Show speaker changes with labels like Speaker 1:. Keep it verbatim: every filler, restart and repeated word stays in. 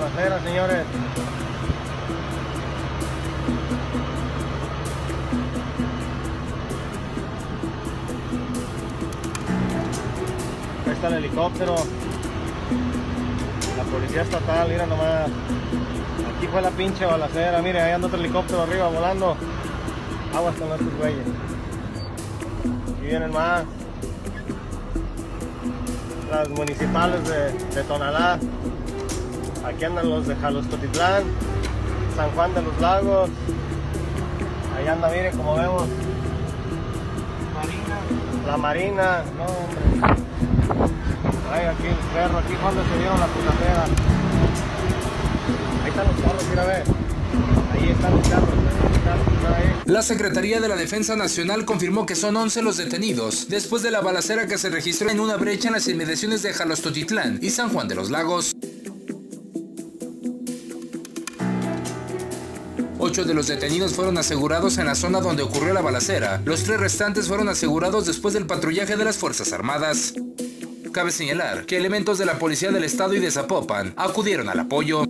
Speaker 1: balacera, señores. Ahí está el helicóptero. La policía estatal, mira nomás. Aquí fue la pinche balacera, mire, ahí anda otro helicóptero arriba volando. Aguas con estos güeyes. Aquí vienen más. Las municipales de, de Tonalá. Aquí andan los de Jalostotitlán, San Juan de los Lagos. Ahí anda, miren, como vemos. Marina. La Marina, no hombre. Ay, aquí el perro, aquí cuando se dieron la putacera. Ahí están los carros, mira a ver. Ahí están los carros, los carros, ahí.
Speaker 2: La Secretaría de la Defensa Nacional confirmó que son once los detenidos después de la balacera que se registró en una brecha en las inmediaciones de Jalostotitlán y San Juan de los Lagos. Ocho de los detenidos fueron asegurados en la zona donde ocurrió la balacera. Los tres restantes fueron asegurados después del patrullaje de las Fuerzas Armadas. Cabe señalar que elementos de la Policía del Estado y de Zapopan acudieron al apoyo.